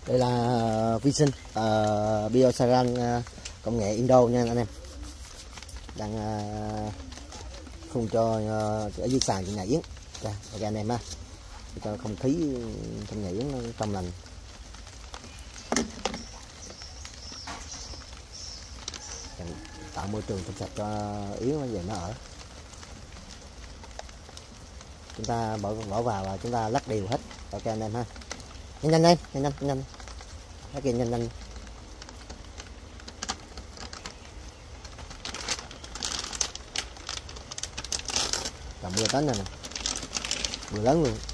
Đây là vi sinh Biosaran công nghệ Indo nha anh em. Đang phun cho ở dưới sàn trên nhà yến. Ok anh em ha. Cho không khí trong nhà yến nó trong lành. Tạo môi trường trong sạch cho yến nó về nó ở. Chúng ta bỏ vào và chúng ta lắc đều hết. Ok anh em ha. Nhanh nhanh. Cái kia nhanh. Tầm 10 tấn này nè. Vừa lớn luôn.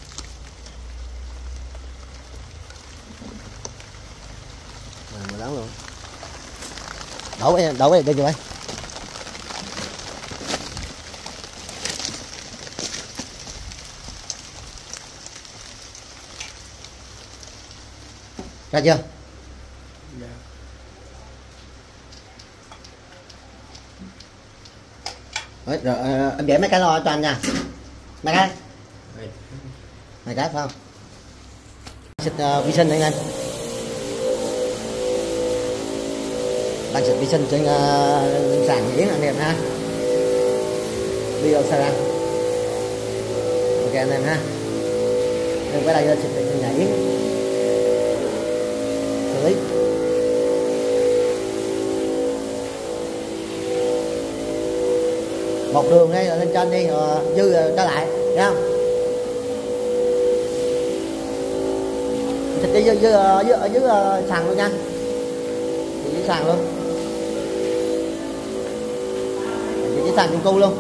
Vừa lớn luôn. Đổ đây cho bạn. Ra chưa? Dạ. Rồi, em để mấy cái lo cho anh nha. Mấy cái. Mấy cái phải không? Xịt vi sinh anh em. Đang xịt vi sinh trên sàn yến anh em ha. Biosaran. Ok anh em ha. Em cái đây xịt trên nhà yến. Xử lý. Một đường đây lên trên đi rồi dư trở lại, thấy không? Thịt đi ở dưới sàn luôn nha. Dưới sàn luôn. Dưới sàn chung cu luôn.